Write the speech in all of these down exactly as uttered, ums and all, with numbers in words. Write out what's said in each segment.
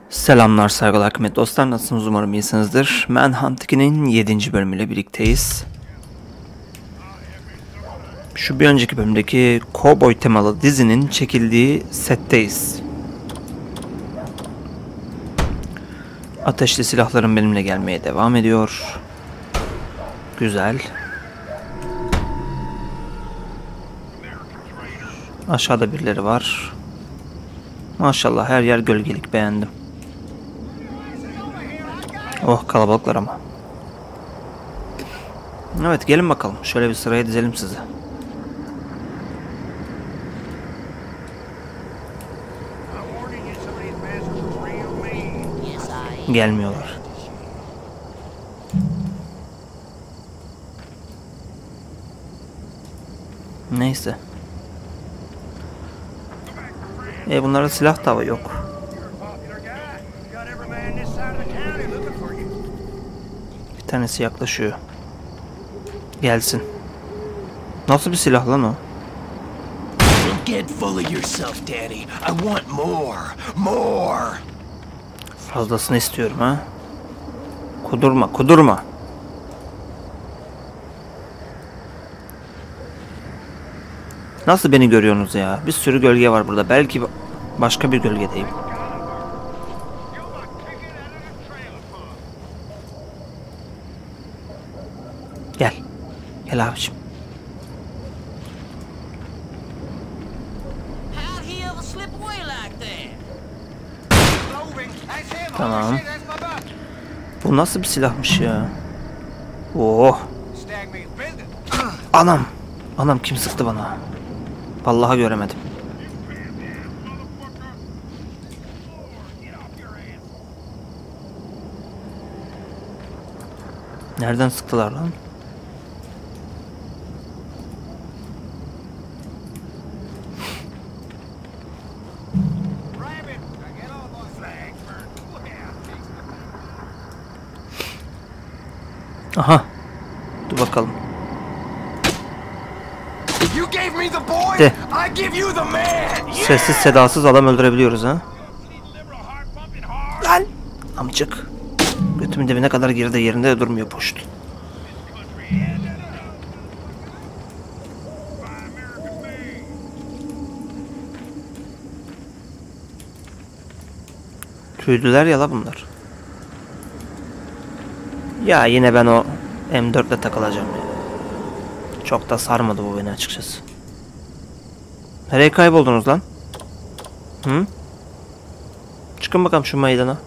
Selamlar, saygılar, kıymetli dostlar. Nasılsınız? Umarım iyisinizdir. Manhunt iki'nin yedinci bölümüyle birlikteyiz. Şu bir önceki bölümdeki Cowboy temalı dizinin çekildiği setteyiz. Ateşli silahlarım benimle gelmeye devam ediyor. Güzel. Aşağıda birileri var. Maşallah her yer gölgelik, beğendim. Oh, kalabalıklar ama. Evet, gelin bakalım. Şöyle bir sıraya dizelim sizi. Gelmiyorlar. Neyse. E bunlarda silah tava yok. Bir tanesi yaklaşıyor. Gelsin. Nasıl bir silah lan o? Fazlasını istiyorum ha. Kudurma, kudurma. Nasıl beni görüyorsunuz ya? Bir sürü gölge var burada. Belki başka bir gölgedeyim. Gel. Gel abiciğim. Tamam. Bu nasıl bir silahmış ya? Oh. Anam. Anam, kim sıktı bana? Vallahi göremedim. Nereden sıktılar lan? Aha. Dur bakalım. De. Sessiz sedasız adam öldürebiliyoruz ha. Lan. Amcık. Götümün dibine kadar girdi, yerinde durmuyor poşt. Tüydüler ya la bunlar. Ya yine ben o M dört ile takılacağım ya. Çok da sarmadı bu beni açıkçası. Nereye kayboldunuz lan? Hı? Çıkın bakalım şu meydana.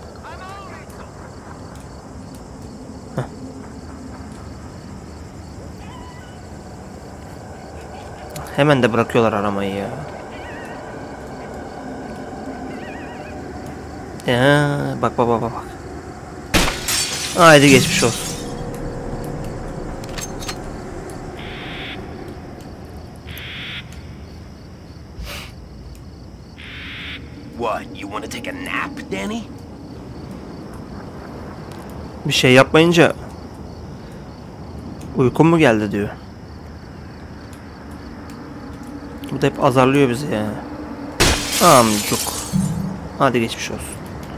Heh. Hemen de bırakıyorlar aramayı ya. Ya bak bak bak bak. Haydi geçmiş olsun. What? You want to take a nap, Danny? Bir şey yapmayınca uykum mu geldi diyor. Bu da hep azarlıyor bizi ya. Amcuk. Hadi geçmiş olsun.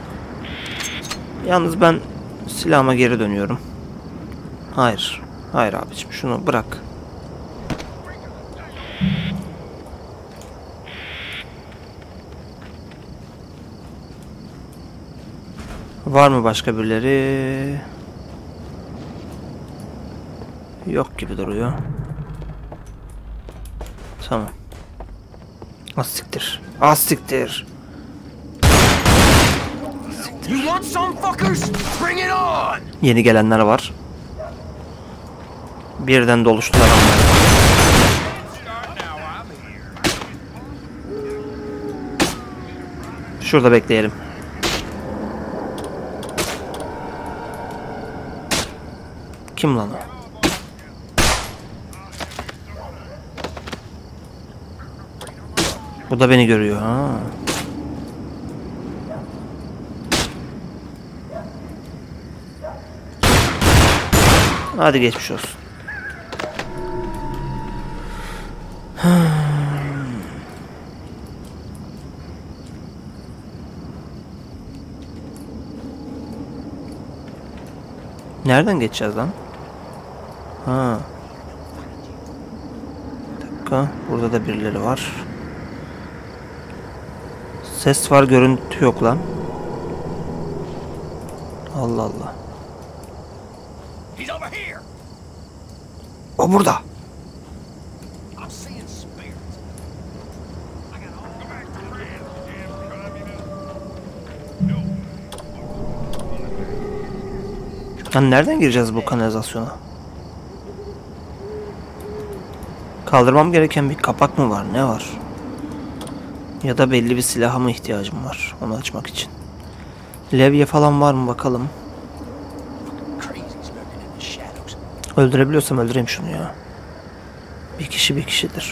Yalnız ben silahıma geri dönüyorum. Hayır. Hayır abiciğim, şunu bırak. Var mı başka birileri? Yok gibi duruyor. Tamam. Az siktir. Az siktir. Yeni gelenler var. Birden doluştular onlar. Şurada bekleyelim. Kim lan o? Bu da beni görüyor ha. Hadi geçmiş olsun. Nereden geçeceğiz lan? Ha. Bir dakika. Burada da birileri var. Ses var, görüntü yok lan. Allah Allah. He's over here. O burada. I'm seeing spirits. I got all go back to the damn Lan nereden gireceğiz bu kanalizasyona? Kaldırmam gereken bir kapak mı var? Ne var? Ya da belli bir silaha mı ihtiyacım var onu açmak için? Levye falan var mı bakalım. crazies lurking in the shadows. Öldürebiliyorsam öldüreyim şunu ya. Bir kişi bir kişidir.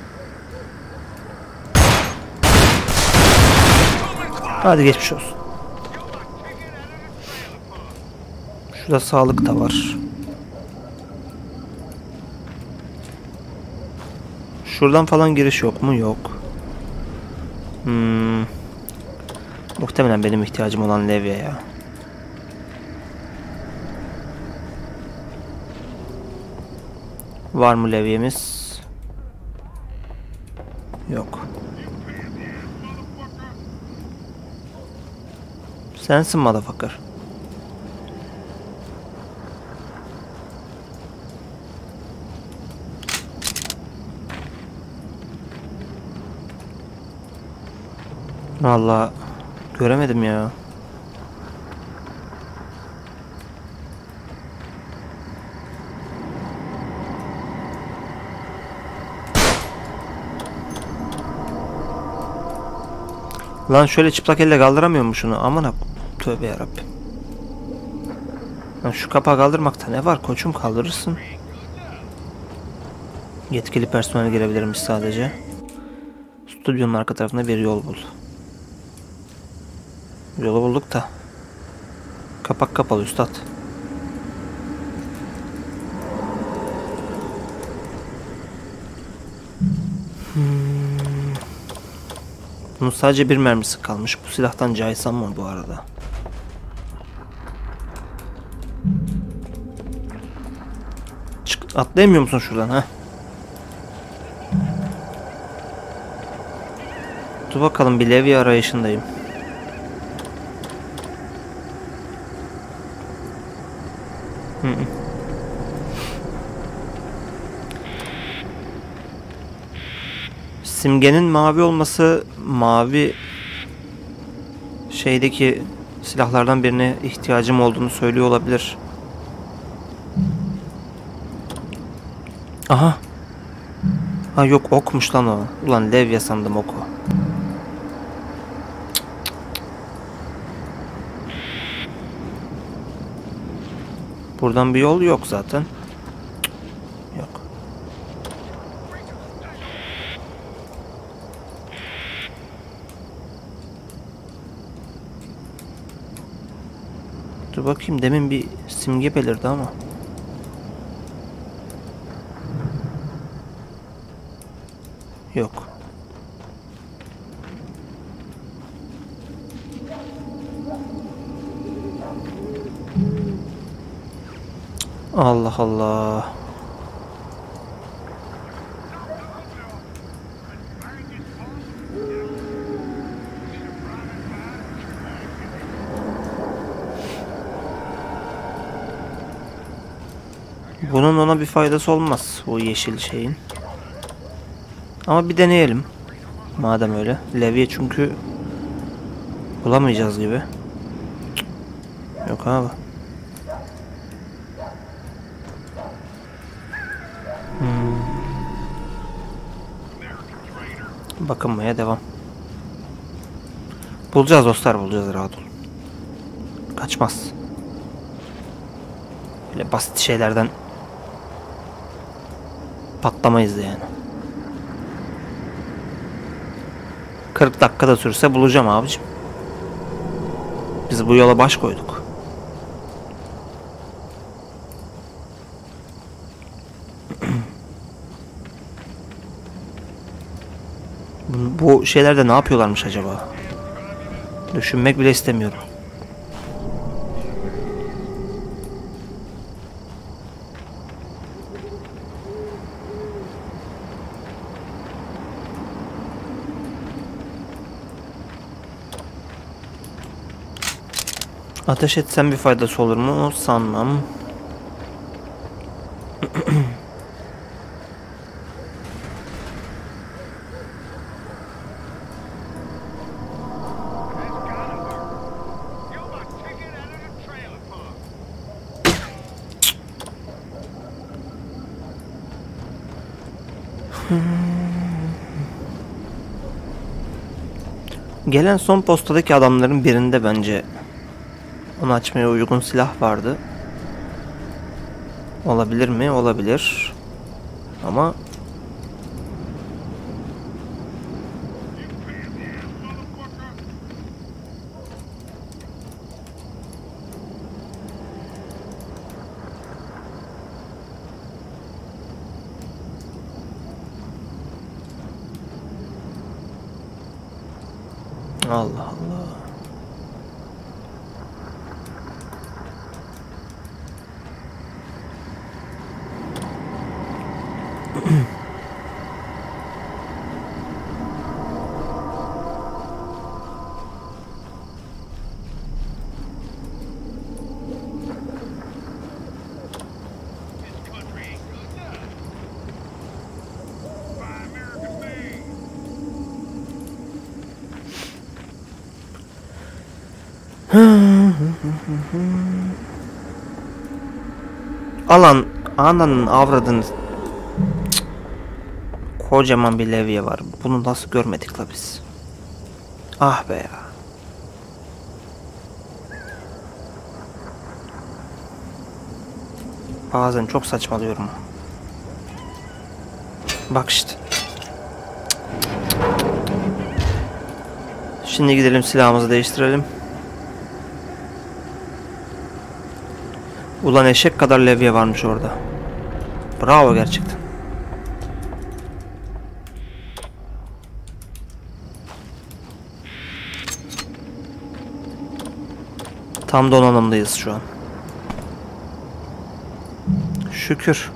Hadi geçmiş olsun. Şurada sağlık da var. Şuradan falan giriş yok mu? Yok. Hmm. Muhtemelen benim ihtiyacım olan levye ya. Var mı levyemiz? Yok. Sensin motherfucker. Vallahi göremedim ya. Lan şöyle çıplak elle kaldıramıyor mu şunu? Aman ak. Tövbe yarabbim. Lan şu kapağı kaldırmakta ne var koçum, kaldırırsın. Yetkili personel girebilirmiş sadece. Stüdyonun arka tarafında bir yol bul. Yolu bulduk da. Kapak kapalı üstad. Hmm. Bunun sadece bir mermisi kalmış. Bu silahtan caysam mı bu arada? Çık, atlayamıyor musun şuradan ha? Dur bakalım, bir levye arayışındayım. Hı hı. Simgenin mavi olması, mavi şeydeki silahlardan birine ihtiyacım olduğunu söylüyor olabilir. Aha. Ha yok, okmuş lan o. Ulan levye sandım, oku. Buradan bir yol yok zaten. Yok. Dur bakayım, demin bir simge belirdi ama. Yok. Allah Allah. Bunun ona bir faydası olmaz, o yeşil şeyin. Ama bir deneyelim. Madem öyle. Levye çünkü bulamayacağız gibi. Yok abi. Hmm. Bakınmaya devam. Bulacağız dostlar, bulacağız, rahat ol. Kaçmaz. Böyle basit şeylerden patlamayız yani. kırk dakikada sürse bulacağım abicim. Biz bu yola baş koyduk. Bu şeylerde ne yapıyorlarmış acaba? Düşünmek bile istemiyorum. Ateş etsem bir faydası olur mu? Sanmam. Gelen son postadaki adamların birinde bence onu açmaya uygun silah vardı. Olabilir mi? Olabilir. Ama Allah Allah. Alan ananın avradını. Cık. Kocaman bir levye var. Bunu nasıl görmedik la biz? Ah be ya. Bazen çok saçmalıyorum. Bak işte. Şimdi gidelim silahımızı değiştirelim. Ulan eşek kadar levye varmış orada. Bravo gerçekten. Tam donanımdayız şu an. Şükür.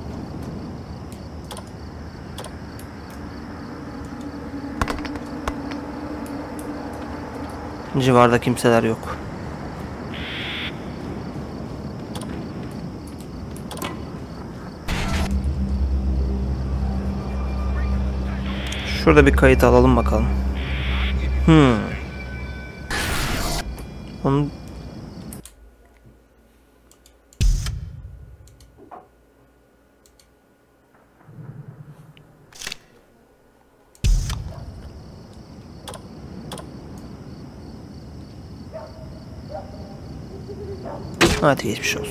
Civarda kimseler yok. Şurada bir kayıt alalım bakalım. Hmm. Onu... Hadi geçmiş olsun.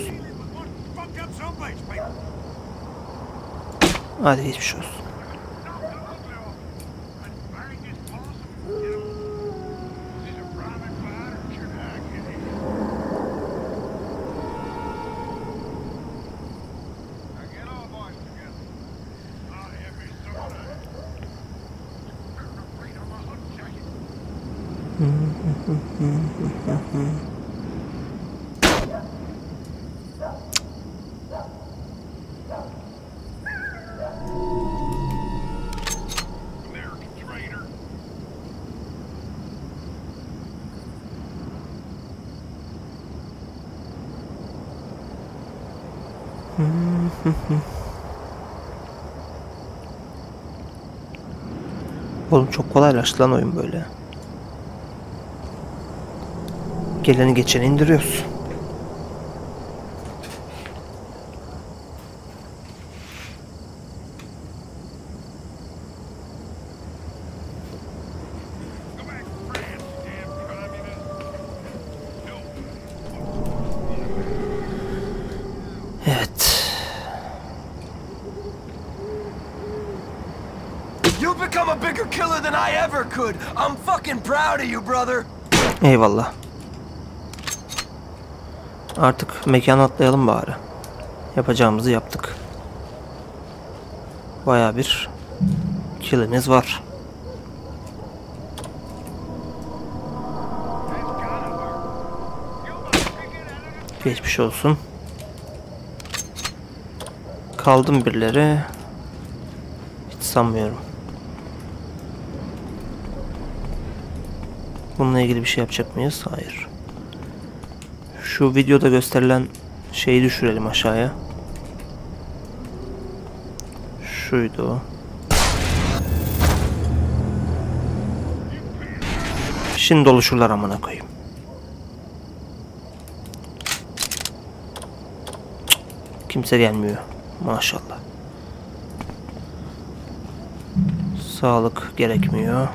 Hadi geçmiş olsun. Oğlum çok kolaylaştı lan oyun böyle. Geleni geçeni indiriyoruz. Evet. You've become a bigger killer than I ever could. I'm fucking proud of you, brother. Eyvallah. Artık mekana atlayalım bari. Yapacağımızı yaptık. Bayağı bir killimiz var. Geçmiş olsun. Kaldım birileri. Hiç sanmıyorum. Bununla ilgili bir şey yapacak mıyız? Hayır. Şu videoda gösterilen şeyi düşürelim aşağıya. Şuydu o. Şimdi oluşurlar amına koyayım. Kimse gelmiyor. Maşallah. Sağlık gerekmiyor.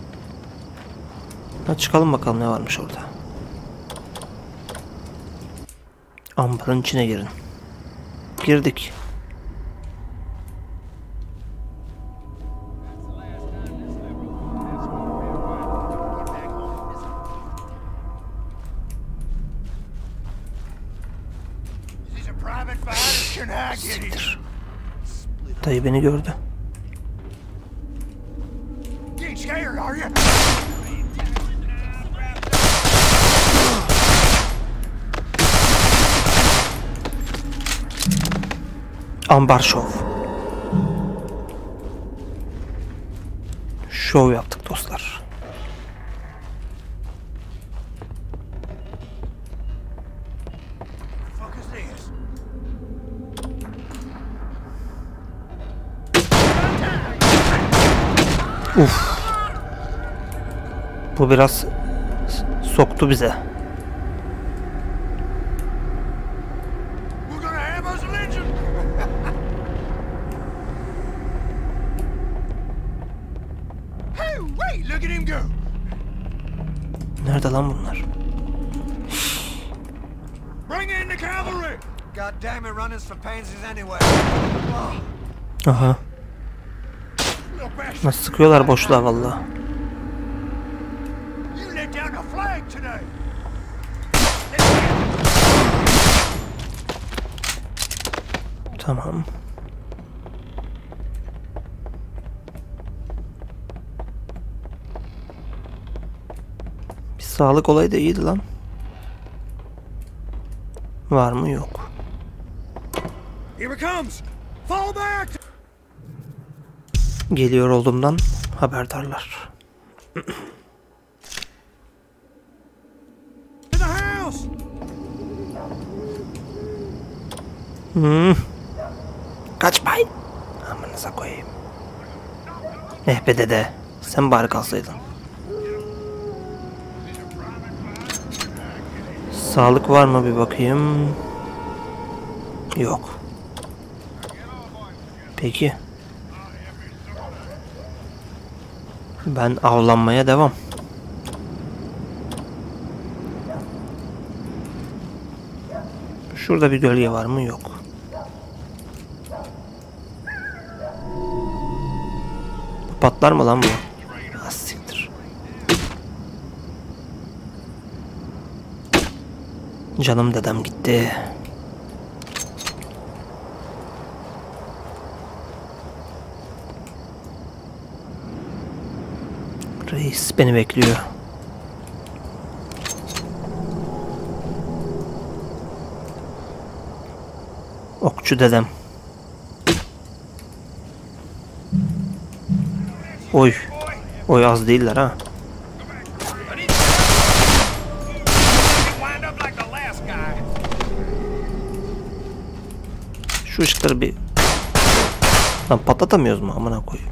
Ha, çıkalım bakalım ne varmış orada. Ambarın içine girin. Girdik. Siktir. Dayı beni gördü. Ambar şov. Şov yaptık dostlar. Uf. Bu biraz soktu bize. Nerede lan bunlar? Aha. Nasıl sıkıyorlar boşluğa vallahi. Tamam. Bir sağlık olayı da iyiydi lan. Var mı? Yok. Geliyor olduğumdan haberdarlar. Hmm. Kaçmayın. Amanıza koyayım. Eh be dede. Sen bari kalsaydın. Sağlık var mı bir bakayım. Yok. Peki. Ben avlanmaya devam. Şurada bir gölge var mı? Yok. Patlar mı lan bu? Asiktir. Canım dedem gitti. Reis beni bekliyor. Okçu dedem. Oy. Oy az değiller ha. Şu ışıkları bir... Lan patlatamıyoruz mu? Amına koyayım.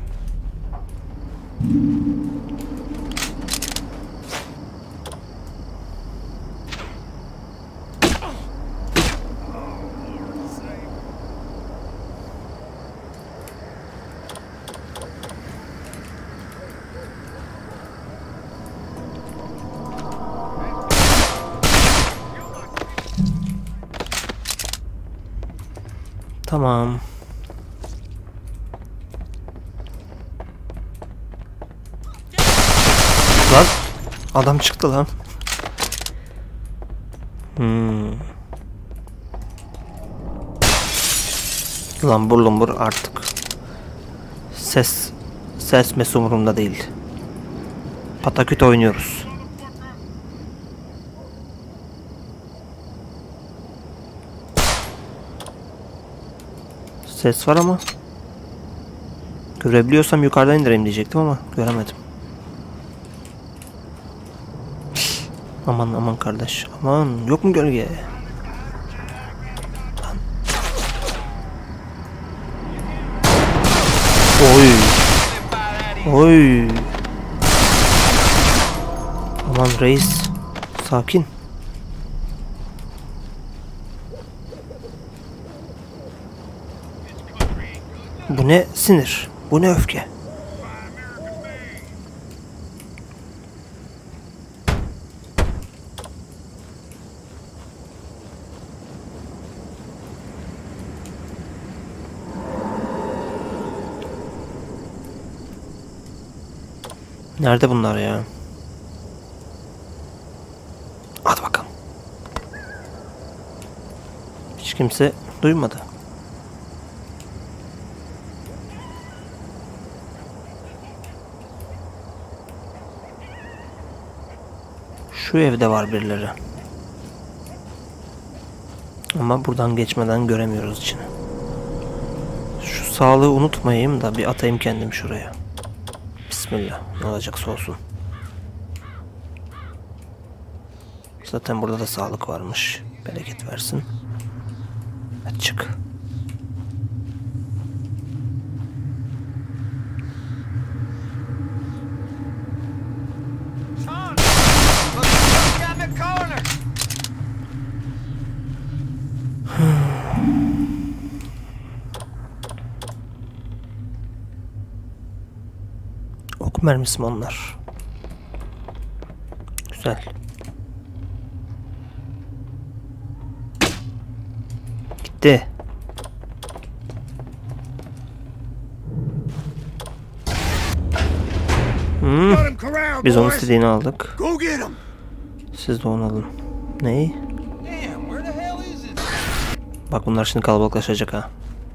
Tamam. Lan adam çıktı lan. Hmm. Lambur lumbur artık. Ses ses mes umurumda değil. Pataküt oynuyoruz. Ses var ama görebiliyorsam yukarıdan indireyim diyecektim ama göremedim. Aman aman kardeş. Aman yok mu gölge? Lan. Oy. Oy. Aman reis. Sakin. Bu ne sinir? Bu ne öfke? Nerede bunlar ya? Hadi bakalım. Hiç kimse duymadı. Şu evde var birileri. Ama buradan geçmeden göremiyoruz içini. Şu sağlığı unutmayayım da bir atayım kendim şuraya. Bismillah. Ne olacaksa olsun. Zaten burada da sağlık varmış. Bereket versin. Hadi çık. Ok mermisi mi onlar? Güzel. Gitti. Hmm. Biz onun istediğini aldık. Siz de onu alın. Neyi? Bak bunlar şimdi kalabalıklaşacak ha.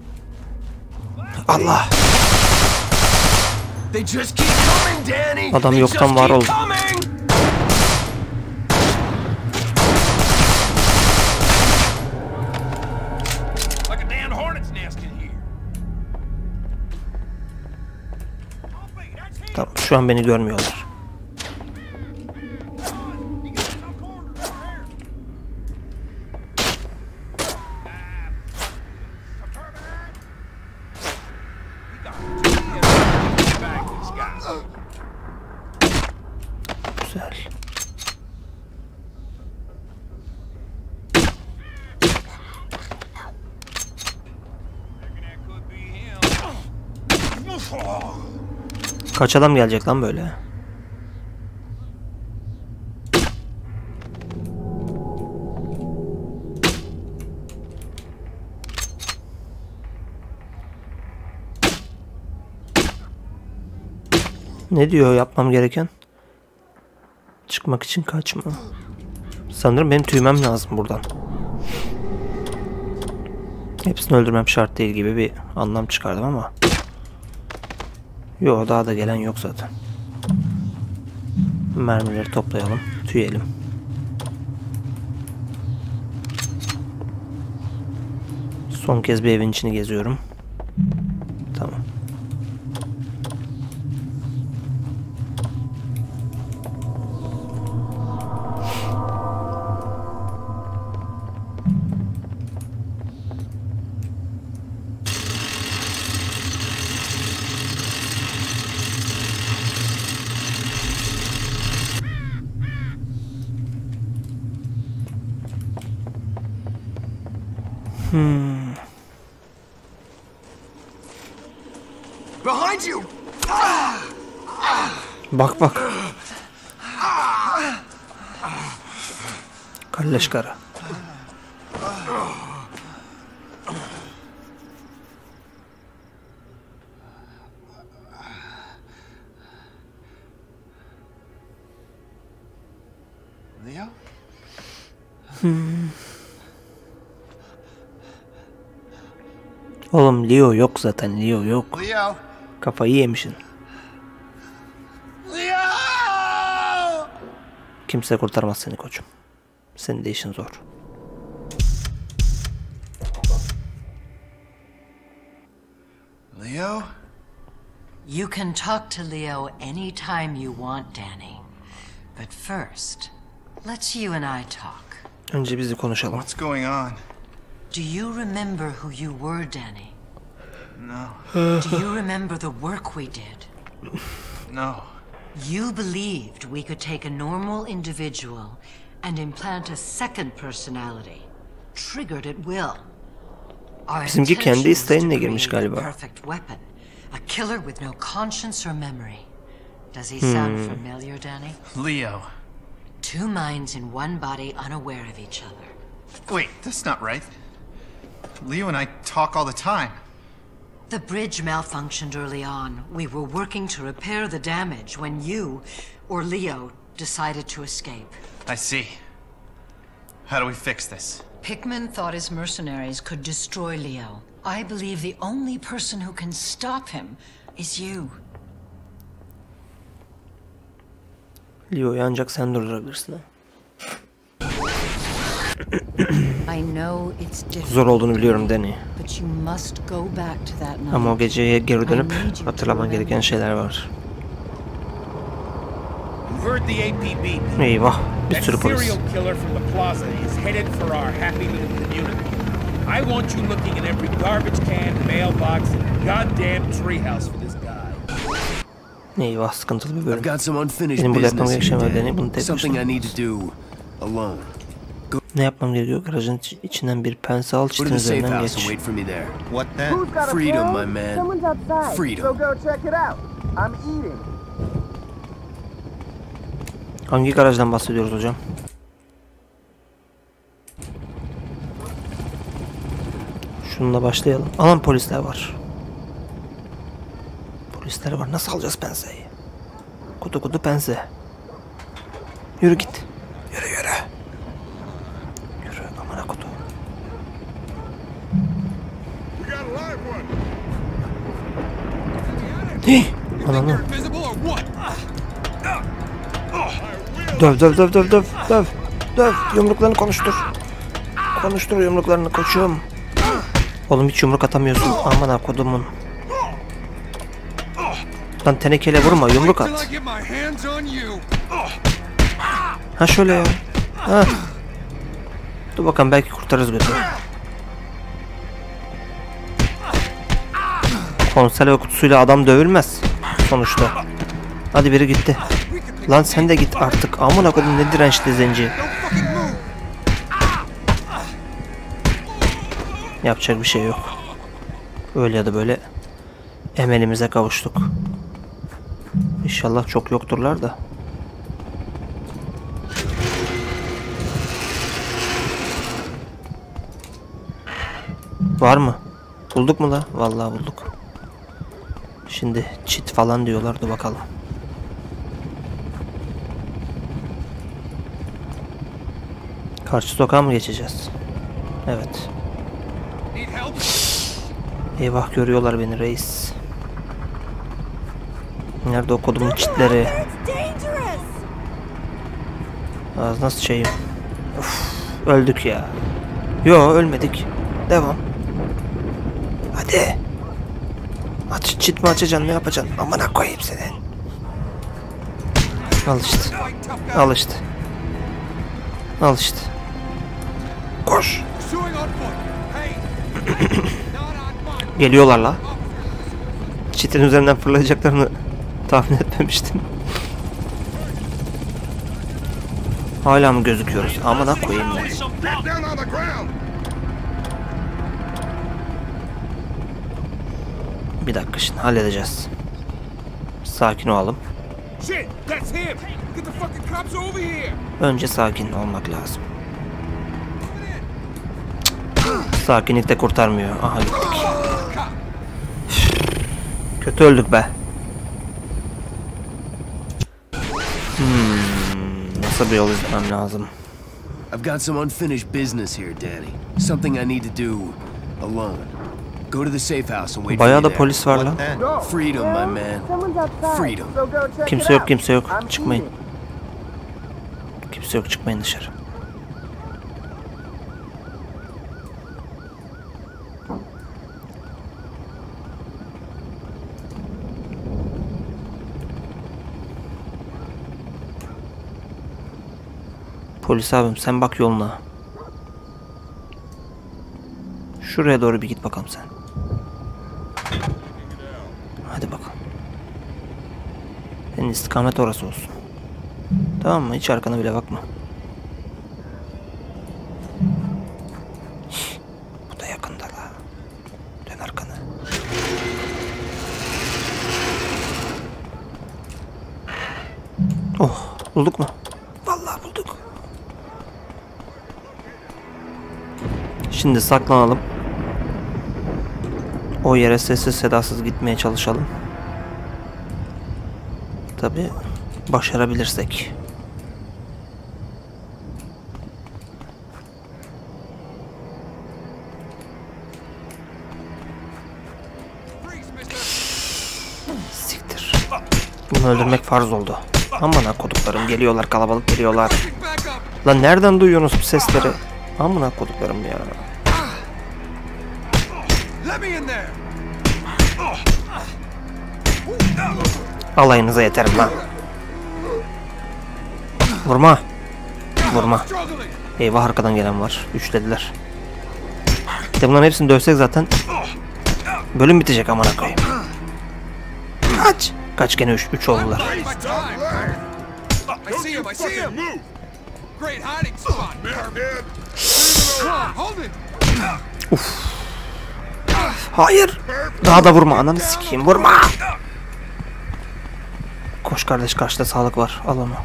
Allah! Adam yoktan var oldu. Tamam, şu an beni görmüyorlar. Güzel. Kaç adam gelecek lan böyle? Ne diyor yapmam gereken? Çıkmak için kaçma. Sanırım benim tüymem lazım buradan. Hepsini öldürmem şart değil gibi bir anlam çıkardım ama. Yok, daha da gelen yok zaten. Mermileri toplayalım, tüyelim. Son kez bir evin içini geziyorum. Tamam. Hmm. Behind you. Bak bak. Kalleş kara. Leo? Hmm. Oğlum Leo yok zaten, Leo yok. Leo. Kafayı yemişsin. Leo! Kimse kurtarmaz seni koçum. Senin de işin zor. Leo? You can talk to Leo anytime you want, Danny. But first, Let's you and I talk. Önce bizi konuşalım. What's going on? Do you remember who you were, Danny? No. Do you remember the work we did? No. You believed we could take a normal individual and implant a second personality, triggered at will. Our Bizimki kendi intention was to isteğinle girmiş create the galiba. perfect weapon, a killer with no conscience or memory. Does he sound familiar, Danny? Leo. Two minds in one body, unaware of each other. Wait, that's not right. Leo and I talk all the time. The bridge malfunctioned early on. We were working to repair the damage when you, or Leo, decided to escape. I see. How do we fix this? Pickman thought his mercenaries could destroy Leo. I believe the only person who can stop him is you. Leo'yu ancak sen durdurabilirsin. I know it's difficult. Zor olduğunu biliyorum Danny. But you must go back to that night. Ama o geceye geri dönüp hatırlaman gereken şeyler var. You heard the A P B. Eyvah, bir That sürü polis. serial killer from the plaza is headed for our happy little community. I want you looking in every garbage can, mailbox, and goddamn treehouse for this guy. Eyvah, sıkıntılı bir bölüm. I've got some unfinished Benim burada yapmam business gereken here, var Danny, bunu Dan. tek Something I başına. need to do alone. Ne yapmam gerekiyor? Garajın içi- içinden bir pense al, Go to çitin the safe üzerinden house and geç. wait for me there. What then? Freedom, my man. Freedom. Hangi garajdan bahsediyoruz hocam? Şununla başlayalım. Alan polisler var. Polisler var. Nasıl alacağız penseyi? Kutu kutu pense. Yürü git. Yürü yürü. Yürü amına kutu. Hii. Ananı. Döv döv döv döv döv döv. Döv. Yumruklarını konuştur. Konuştur yumruklarını koçum. Oğlum hiç yumruk atamıyorsun. Aman ha kodumun. Lan tenekeyle vurma, yumruk at. Ha şöyle ya. Ha. Dur bakalım, belki kurtarırız götü. Konserve kutusuyla adam dövülmez sonuçta. Hadi biri gitti. Lan sen de git artık. Amına koydum, ne dirençli zenci. Yapacak bir şey yok. Öyle ya da böyle emelimize kavuştuk. İnşallah çok yokturlar da. Var mı? Bulduk mu la? Vallahi bulduk. Şimdi çit falan diyorlardı, bakalım. Karşı sokağa mı geçeceğiz? Evet. Eyvah, görüyorlar beni reis. Nerede o kodumun çitleri? Ağzına sıçayım. Of, öldük ya. Yo, ölmedik. Devam. Hadi. Aç, çit mi açacaksın, ne yapacaksın? Amına koyayım seni. Al işte. Al işte. Al işte. Koş. Geliyorlar la. Çitin üzerinden fırlayacaklarını tahmin etmemiştim. Hala mı gözüküyoruz? Amına koyayım ben. Bir dakika, şimdi halledeceğiz. Sakin olalım. Önce sakin olmak lazım. Sakinlik de kurtarmıyor. Aha, gittik. Kötü öldük be. Hmm, nasıl bir yol izlemem lazım? I've got some unfinished business here, Danny. Something I need to do alone. Go to the safe house and wait for Bayağı me da there. polis var lan. Freedom, my man. Freedom. Kimse yok, kimse yok. Çıkmayın. Kimse yok, çıkmayın dışarı. Polis abim sen bak yoluna. Şuraya doğru bir git bakalım sen. Hadi bakalım. Senin istikamet orası olsun. Tamam mı? Hiç arkana bile bakma. Bu da yakında la. Dön arkanı. Oh, bulduk mu? Vallahi bulduk. Şimdi saklanalım. O yere sessiz sedasız gitmeye çalışalım. Tabii başarabilirsek. Siktir. Bunu öldürmek farz oldu. Amına koduklarım geliyorlar, kalabalık geliyorlar. Lan nereden duyuyorsunuz bu sesleri? Amına koduklarım ya. Alayınıza yeterim lan. Vurma. Vurma. Eyvah arkadan gelen var. Üçlediler. İşte bunların hepsini dövsek zaten bölüm bitecek amına koyayım. Kaç. Kaç gene üç, üç oldular. Uf. Hayır. Daha da vurma. Ananı sikeyim. Vurma. Koş kardeş, karşıda sağlık var. Al onu.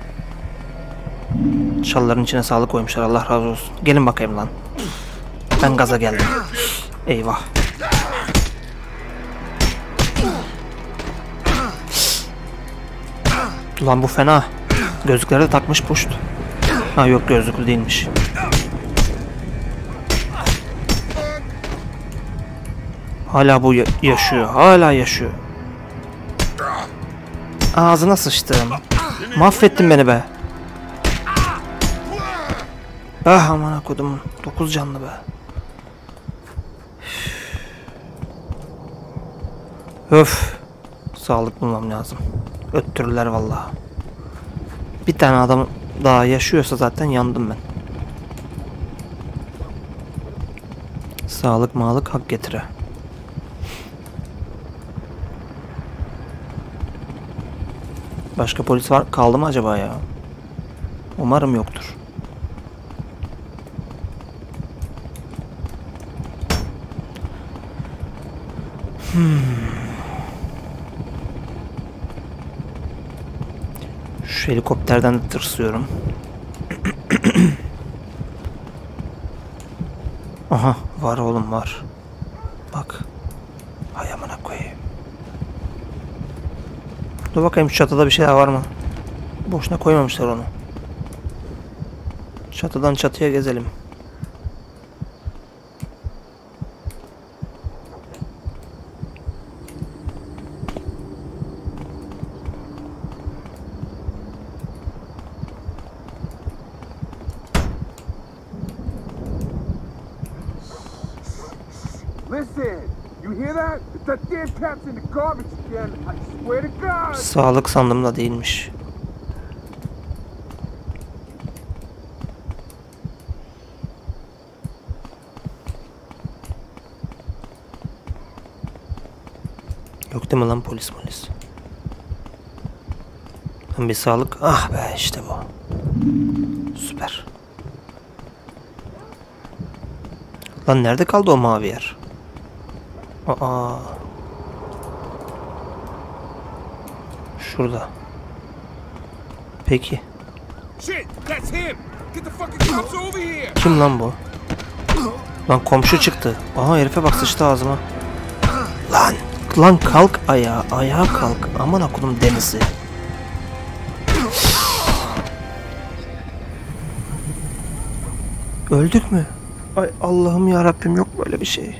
Çalıların içine sağlık koymuşlar. Allah razı olsun. Gelin bakayım lan. Ben gaza geldim. Eyvah. Ulan bu fena. Gözlükleri de takmış puşt. Ha yok, gözlüklü değilmiş. Hala bu ya yaşıyor. Hala yaşıyor. Ağzına sıçtım. Mahvettin beni be. Ah aman kodum. Dokuz canlı be. Öf. Sağlık bulmam lazım. Öttürürler vallahi. Bir tane adam daha yaşıyorsa zaten yandım ben. Sağlık mağlık hak getire. Başka polis var kaldı mı acaba ya? Umarım yoktur. Hmm. Şu helikopterden de tırsıyorum. Aha var oğlum var. Bak. Hay amına koyayım. Dur bakayım şu çatıda bir şey daha var mı? Boşuna koymamışlar onu. Çatıdan çatıya gezelim. Listen, you hear that? That damn cat's in the garbage again. I swear to God. Sağlık sandım da değilmiş. Yok değil mi lan polis polis? Bir sağlık. Ah be işte bu. Süper. Lan nerede kaldı o mavi yer? Aa. Şurada. Peki. Kim lan bu? Lan komşu çıktı. Aha herife bak sıçtı ağzıma. Lan. Lan kalk ayağa. Ayağa kalk. Aman akudum denizi. Öldük mü? Ay Allah'ım ya Rabbim yok böyle bir şey.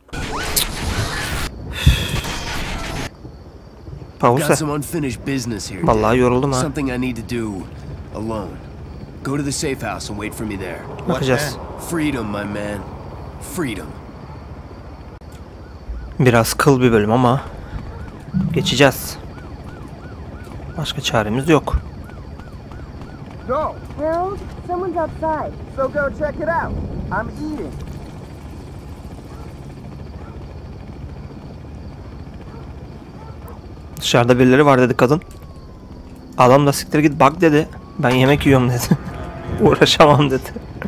Pause. Vallahi yoruldum ha. Something I need to do alone. Go to the safe house and wait for me there. Bakacağız. Freedom, my man. Freedom. Biraz kıl bir bölüm ama geçeceğiz. Başka çaremiz yok. No. Harold, someone's outside. So go check it out. I'm eating. Dışarıda birileri var dedi kadın. Adam da siktir git bak dedi. Ben yemek yiyorum dedi. Uğraşamam dedi.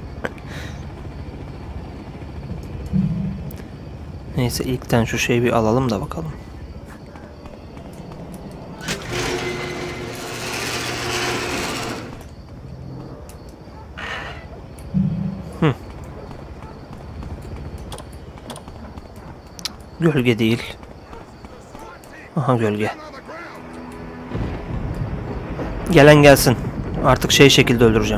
Neyse ilkten şu şeyi bir alalım da bakalım. Hı. Gölge değil. Aha gölge. Gelen gelsin. Artık şey şekilde öldüreceğim.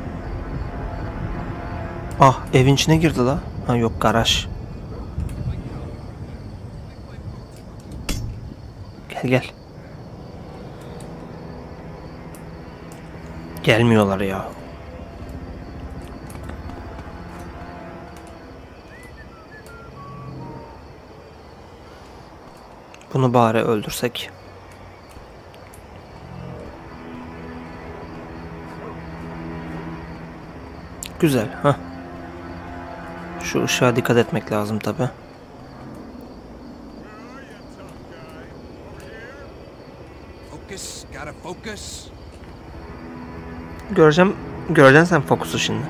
Ah evin içine girdi la. Ha yok garaj. Gel gel. Gelmiyorlar ya. Bunu bari öldürsek. Güzel. Heh. Şu ışığa dikkat etmek lazım tabi. Focus, gotta focus. Göreceğim. Göreceksin sen fokusu şimdi.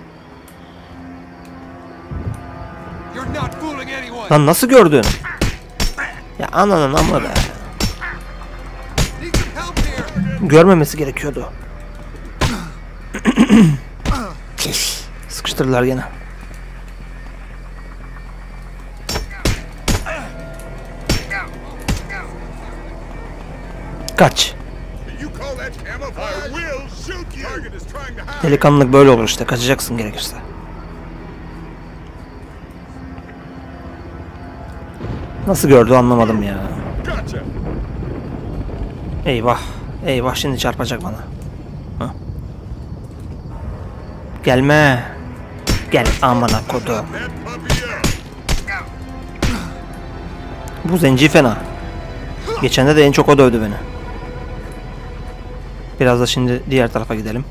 You're not fooling anyone. Lan nasıl gördün? Ya ananın amma be. Need some help here. Görmemesi gerekiyordu. Sıkıştırdılar gene. Kaç. Delikanlılık böyle olur işte. Kaçacaksın gerekirse. Nasıl gördü anlamadım ya. Eyvah. Eyvah şimdi çarpacak bana. Ha. Gelme. Gel amına kodum. Bu zenci fena. Geçende de en çok o dövdü beni. Biraz da şimdi diğer tarafa gidelim.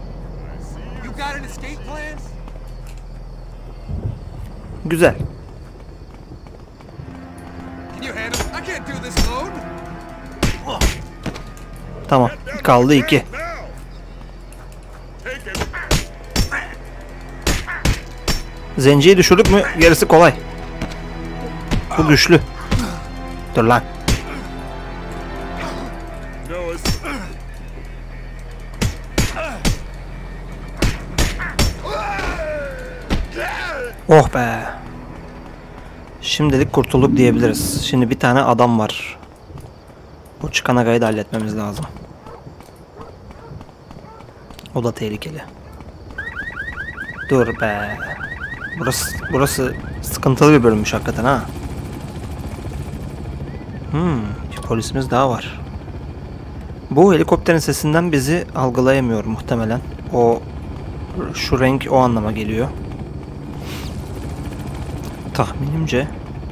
Güzel. Tamam. Kaldı iki. Zenciyi düşürdük mü gerisi kolay. Bu güçlü. Dur lan. Oh be. Şimdilik kurtulduk diyebiliriz. Şimdi bir tane adam var. Bu çıkan agayı da halletmemiz lazım. O da tehlikeli. Dur be. Burası burası sıkıntılı bir bölümmüş hakikaten ha. Hmm, bir polisimiz daha var. Bu helikopterin sesinden bizi algılayamıyor muhtemelen. O şu renk o anlama geliyor. Tahminimce.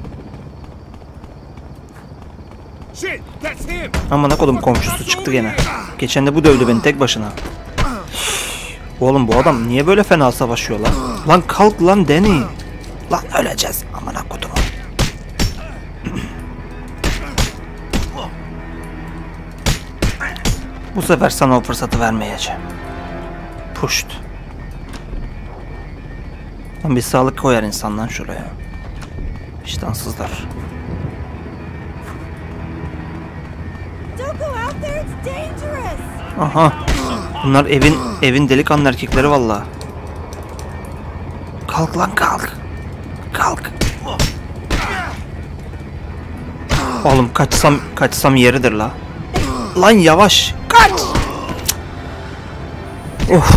Aman akodum komşusu çıktı gene. Geçen de bu dövdü beni tek başına. Oğlum bu adam niye böyle fena savaşıyor lan? Lan kalk lan Danny. Lan öleceğiz aman akodum. Bu sefer sana o fırsatı vermeyeceğim. Puşt. Lan bir sağlık koyar insandan şuraya. Vicdansızlar. Aha. Bunlar evin evin delikanlı erkekleri vallahi. Kalk lan kalk. Kalk. Oğlum kaçsam kaçsam yeridir la. Lan yavaş. Kaç. Of.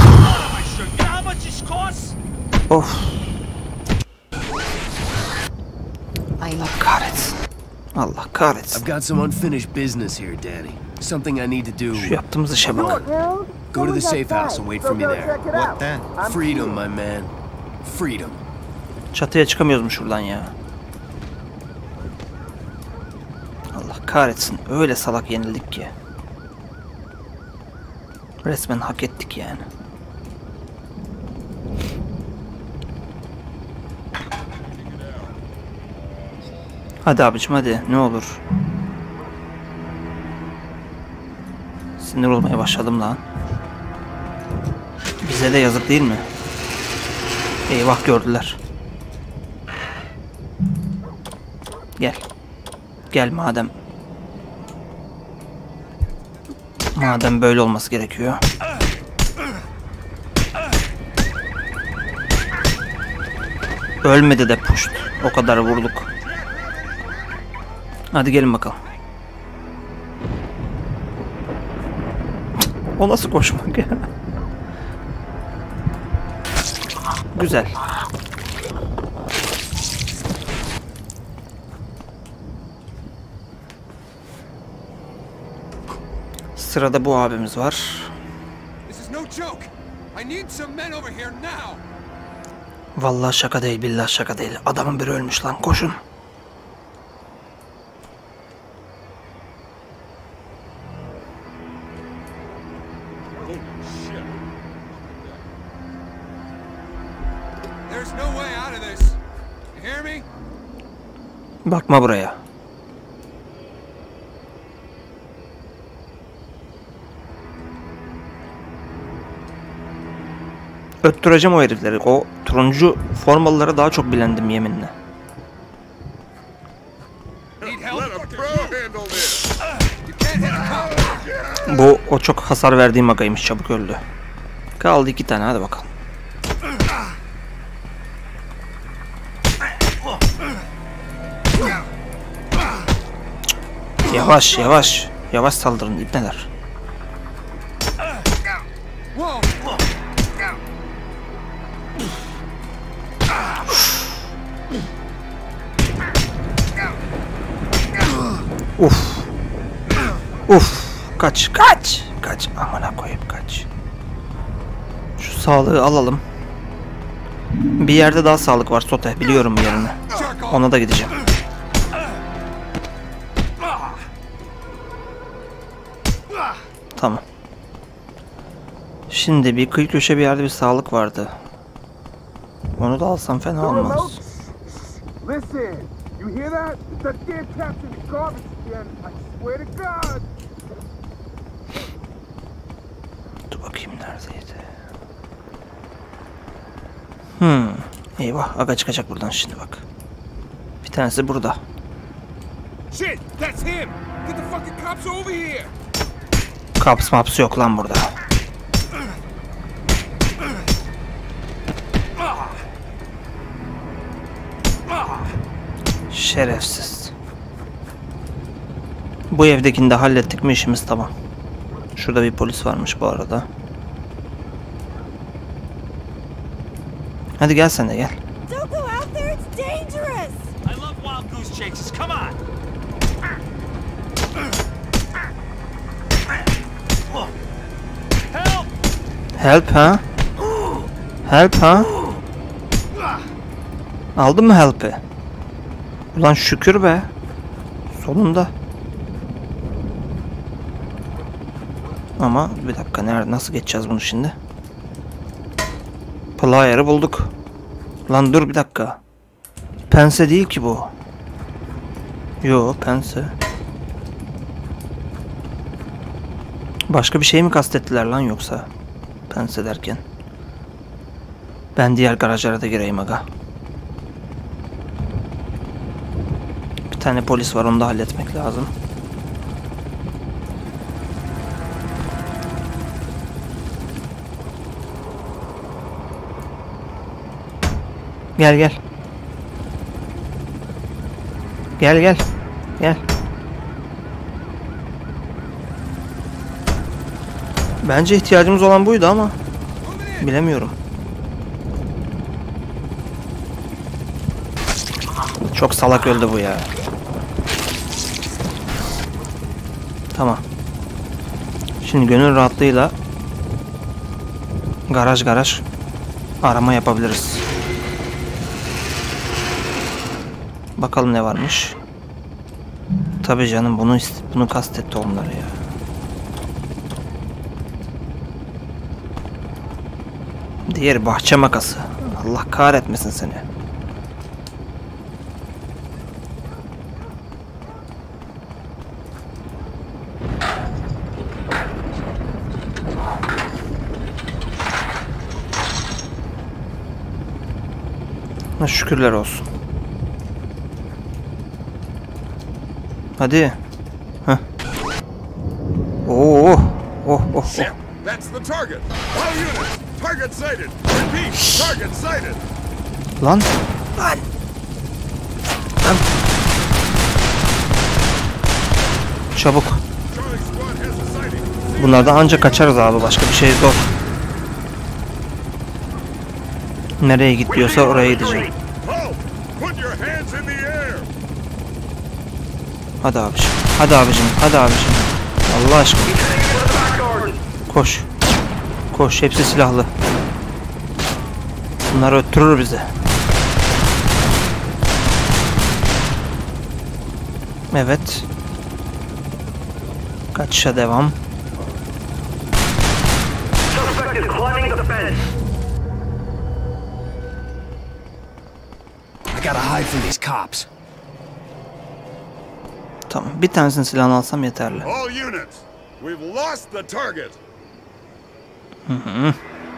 Of. Allah kahretsin. Allah kahretsin. I've got some unfinished business here, Danny. Something I need to do. Şu yaptığımız işe bak. Harold, Go to the someone's safe house and outside. wait for me there. What then? Freedom, my man. Freedom. Çatıya çıkamıyoruz mu şuradan ya? Allah kahretsin. Öyle salak yenildik ki. Resmen hak ettik yani. Hadi abicim hadi ne olur. Sinir olmaya başladım lan. Bize de yazık değil mi? Eyvah gördüler. Gel. Gel madem. Madem böyle olması gerekiyor. Ölmedi de puşt. O kadar vurduk. Hadi gelin bakalım. O nasıl koşmak ya? Güzel. Sırada bu abimiz var. Vallahi şaka değil, billahi şaka değil. Adamın biri ölmüş lan, koşun. Bakma buraya. Öttüreceğim o herifleri. O turuncu formalılara daha çok bilendim yeminle. Bu o çok hasar verdiğim agaymış, çabuk öldü. Kaldı iki tane, hadi bakalım. Yavaş yavaş. Yavaş saldırın ibneler. Uf. Uf. Kaç kaç. Kaç. Amına koyayım kaç. Şu sağlığı alalım. Bir yerde daha sağlık var Sote. Biliyorum bir yerini. Ona da gideceğim. Tamam. Şimdi bir kıyı köşe bir yerde bir sağlık vardı. Onu da alsam fena olmaz. Listen, you hear that? It's that damn cat's in the garbage again. I swear to God. Dur bakayım neredeydi? Hmm. Eyvah, aga çıkacak buradan şimdi bak. Bir tanesi burada. Shit, that's him. Get the fucking cops over here. Kaps maps yok lan burada. Şerefsiz. Bu evdekini de hallettik mi işimiz tamam. Şurada bir polis varmış bu arada. Hadi gel sen de gel. Don't go out there, it's dangerous! I love wild goose chases. Come on. Help! Help ha? Help ha? Aldın mı help'i? Ulan şükür be. Sonunda. Ama bir dakika, nerede, nasıl geçeceğiz bunu şimdi? Player'ı bulduk. Lan dur bir dakika. Pense değil ki bu. Yo, pense. Başka bir şey mi kastettiler lan yoksa? Pense derken. Ben diğer garajlara da gireyim aga. Bir tane polis var, onu da halletmek lazım. Gel gel. Gel gel. Gel. Bence ihtiyacımız olan buydu ama bilemiyorum. Çok salak öldü bu ya. Tamam. Şimdi gönül rahatlığıyla garaj garaj arama yapabiliriz. Bakalım ne varmış. Tabii canım, bunu bunu kastetti onlar ya. Diğeri bahçe makası. Allah kahretmesin seni. Ha, şükürler olsun. Hadi. Heh. Oo. Oh oh oh. That's the target. All units, target sighted. Repeat, target sighted. Lan. Lan. Lan. Çabuk. Charlie squad has a sighting. Bunlardan ancak kaçarız abi. Başka bir şey zor. Nereye gidiyorsa oraya gideceğim. Halt! Put your hands in the air. Hadi abicim. Hadi abicim. Hadi abicim. Allah aşkına. Koş. Koş. Hepsi silahlı. Bunlar öttürür bizi. Evet. Kaçışa devam. I gotta hide from these cops. Tamam. Bir tanesini silahını alsam yeterli. All units, we've lost the target. Hı hı.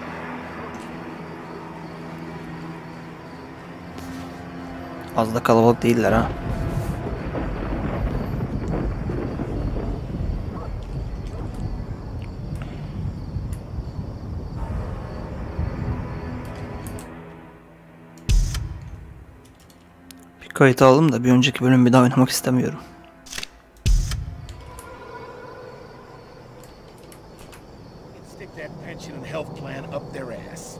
Az da kalabalık değiller ha. Bir kayıt alalım da bir önceki bölüm bir daha oynamak istemiyorum. Stick that pension and health plan up their ass.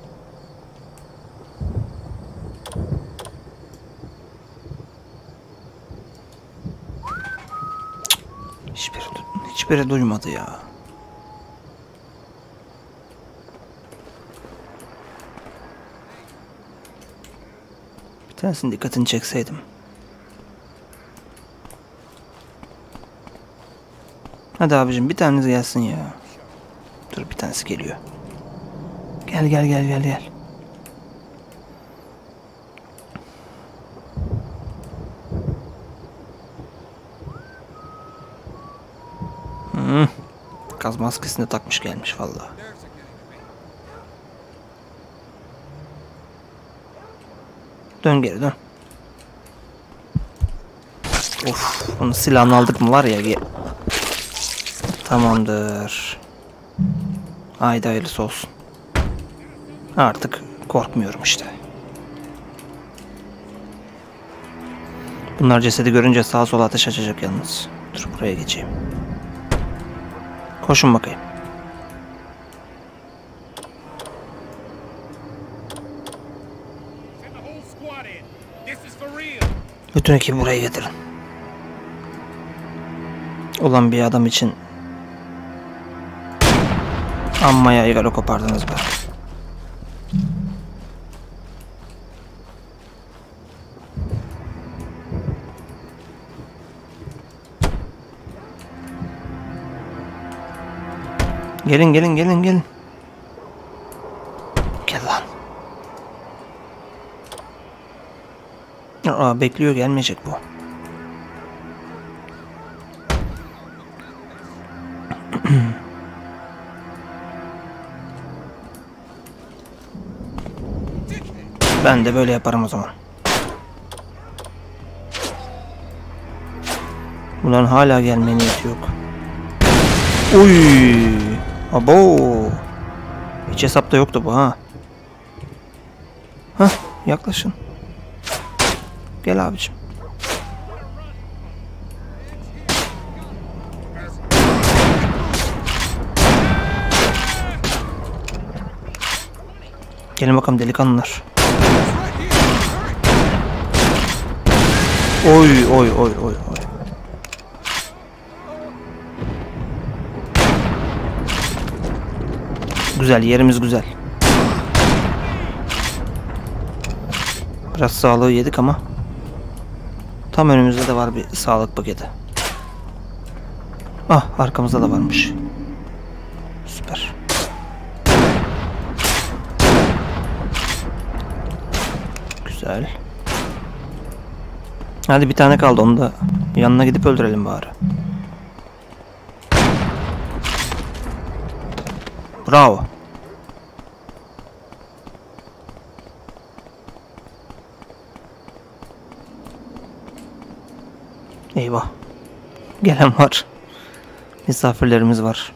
Hiçbiri, hiçbiri duymadı ya. Bir tanesinin dikkatini çekseydim. Hadi abicim bir taneniz gelsin ya. Dur bir tanesi geliyor. Gel gel gel gel gel. Hmm. Gaz maskesini de takmış gelmiş vallahi. Dön geri dön. Of, onun silahını aldık mı var ya. Ge Tamamdır. Haydi hayırlısı olsun. Artık korkmuyorum işte. Bunlar cesedi görünce sağa sola ateş açacak yalnız. Dur buraya geçeyim. Koşun bakayım. Send the whole squad in. This is for real. Bütün ekibi buraya getirin. Ulan bir adam için amma yaygara kopardınız be. Gelin gelin gelin gelin. Gel lan. Aa, bekliyor, gelmeyecek bu. Ben de böyle yaparım o zaman. Bunların hala gelme niyeti yok. Uy, abo. Hiç hesapta yoktu bu ha. Hah, yaklaşın. Gel abicim. Gelin bakalım delikanlılar. Oy oy oy oy oy. Güzel, yerimiz güzel. Biraz sağlığı yedik ama tam önümüzde de var bir sağlık paketi. Ah, arkamızda da varmış. Süper. Güzel. Hadi bir tane kaldı, onu da yanına gidip öldürelim bari. Bravo. Eyvah. Gelen var. Misafirlerimiz var.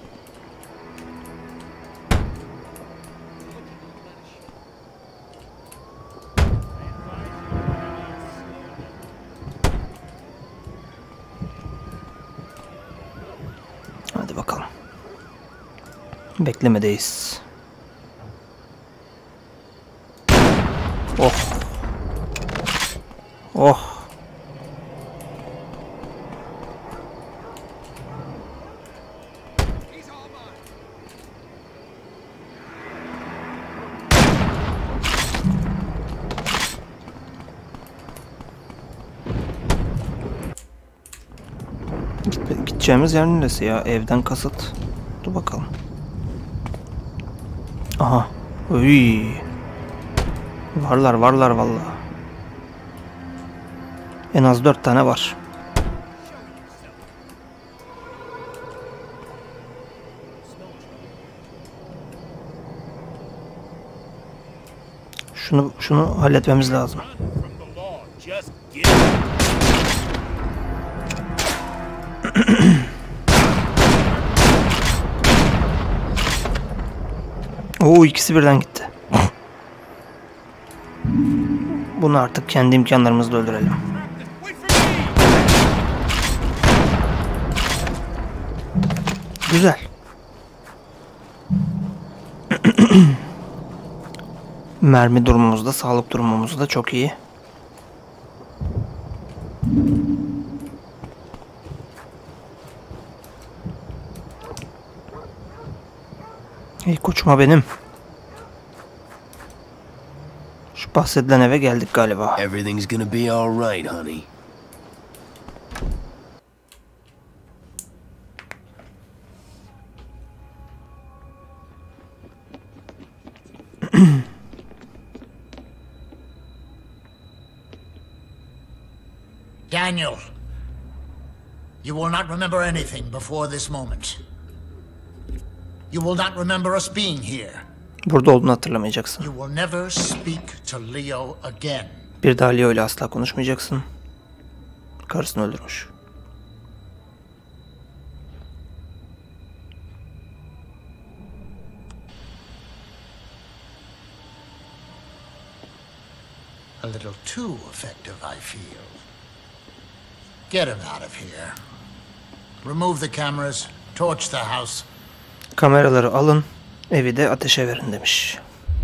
Hadi bakalım. Beklemedeyiz. Oh. Oh. Gideceğimiz yer neresi ya? Evden kasıt. Dur bakalım. Aha. Uy. Varlar varlar vallahi. En az dört tane var. Şunu şunu halletmemiz lazım. Oo, ikisi birden gitti. Bunu artık kendi imkanlarımızla öldürelim. Güzel. Mermi durumumuz da, sağlık durumumuz da çok iyi. Hey koçuma benim. Şu bahsedilen eve geldik galiba. Everything's gonna be all right, honey. Daniel, you will not remember anything before this moment. You will not remember us being here. Burada olduğunu hatırlamayacaksın. You will never speak to Leo again. Bir daha Leo ile asla konuşmayacaksın. Karısını öldürmüş. A little too effective, I feel. Get him out of here. Remove the cameras, torch the house. Kameraları alın, evi de ateşe verin demiş.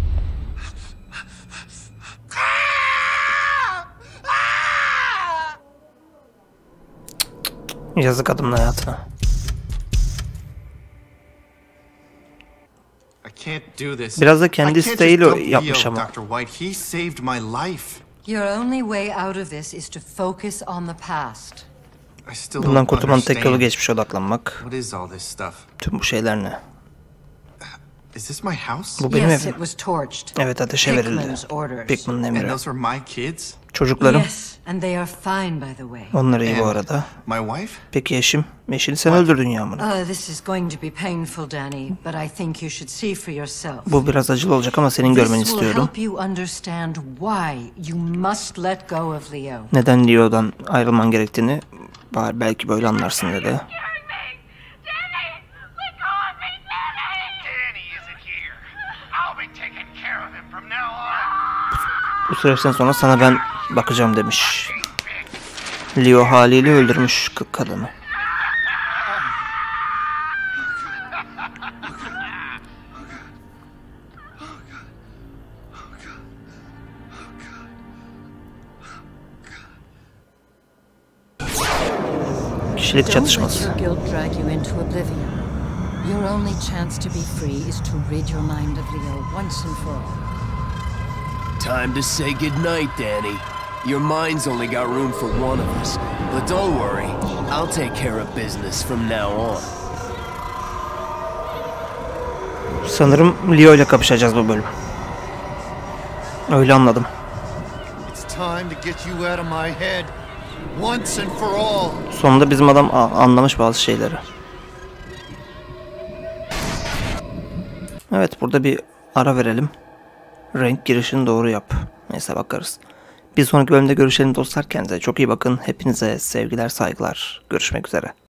Yazık adamın hayatına. Biraz da kendi isteğiyle yapmış ama. doctor White, he saved my life. Your only way out of this is to focus on the past. I still Bundan don't kurtulmanın tek yolu understand. geçmişe odaklanmak. What is all this stuff? Tüm bu şeyler ne? Is this my house? Bu benim Yes, evim. it was torched. Evet, ateşe verildi. Pickman's orders. Pickman'ın And emri. those were my kids? Çocuklarım. Yes, and they are fine by the way. Onlar iyi bu And arada. my wife? Peki eşim? Eşini sen öldürdün Yağmur'u. Uh, this is going to be painful, Danny, but I think you should see for yourself. Bu biraz acılı olacak ama senin görmeni This will istiyorum. help you understand why you must let go of Leo. Neden Leo'dan ayrılman gerektiğini bari belki böyle anlarsın dedi. Bu süreçten sonra sana ben bakacağım demiş. Leo haliyle öldürmüş kadını. Kişilik çatışması. Don't let your guilt drag you into oblivion. Your only chance to be free is to rid your mind of Leo once and for all. Time to say goodnight, Danny. Your mind's only got room for one of us. But don't worry, I'll take care of business from now on. Sanırım Leo ile kapışacağız bu bölüm. Öyle anladım. It's time to get you out of my head. Once and for all. Sonunda bizim adam anlamış bazı şeyleri. Evet, burada bir ara verelim. Renk girişini doğru yap. Neyse, bakarız. Bir sonraki bölümde görüşelim dostlar. Kendinize çok iyi bakın. Hepinize sevgiler, saygılar. Görüşmek üzere.